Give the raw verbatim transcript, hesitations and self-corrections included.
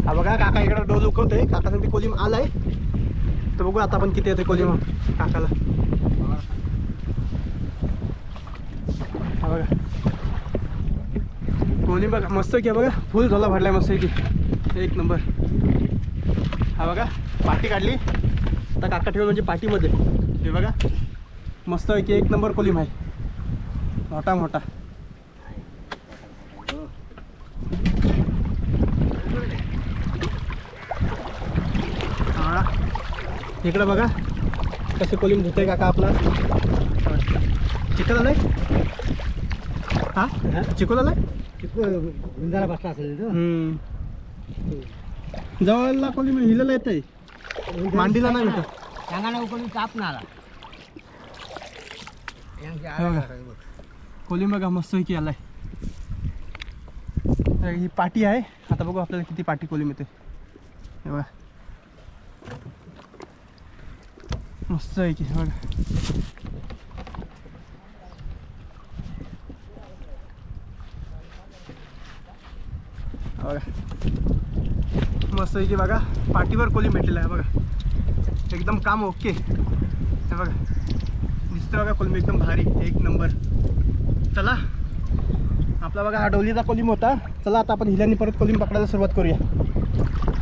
हा बघा काका इकडे डोल उकवतोय, काकासाठी कोलिम आलाय तर बघू आता आपण किती येते कोलिम काकाला. हा बघा कोलिम बघा मस्त की बघा फुल झोला भरलाय मस्त की एक नंबर. हा बघा पाटी काढली आता काका ठेव म्हणजे पाटीमध्ये. हे बघा मस्त की एक नंबर कोलिम आहे, मोठा मोठा. इकडे बघा कसे कोलिम धुते काका आपला. चिखल आलाय हा चिखल आलाय गुंजारा बसला असेल तो. जवळला कोलिम हिलेला येत आहे, मांडीला नाही भेटत. सांगाना कोणी काप ना आला. कोलिम बघा मस्त की आलाय. ही पाटी आहे, आता बघू आपल्याला किती पाटी कोलिम येते. हे बघा मस्त आहे की बघा. बघा मस्त आहे की बघा पाटीवर कोलिम भेटलेला आहे बघा, एकदम काम ओके. हे बघा दिसतं बघा कोलिम एकदम भारी एक नंबर. चला आपला बघा हा डोलीचा कोलिम होता. चला आता आपण हिल्याने परत कोलिम पकडायला सुरुवात करूया.